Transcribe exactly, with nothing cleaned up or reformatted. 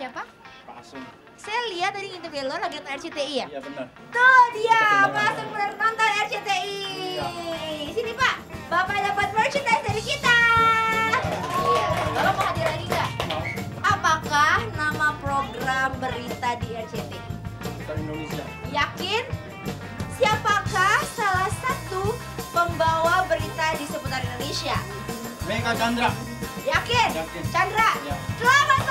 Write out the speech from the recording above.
siapa? Pak Asung. Saya lihat tadi ngintip lo lagi nonton R C T I ya? Iya benar. Tuh dia, Pak Asung benar nonton R C T I. Sini Pak, Bapak dapat merchandise dari kita. Iya, Bapak mau hadir lagi nggak? Apakah nama program berita di R C T I? Berita Indonesia. Yakin? Siapakah salah satu pembawa berita di seputar Indonesia? Mega Chandra. Yakin? Yakin. Chandra? Ya. Selamat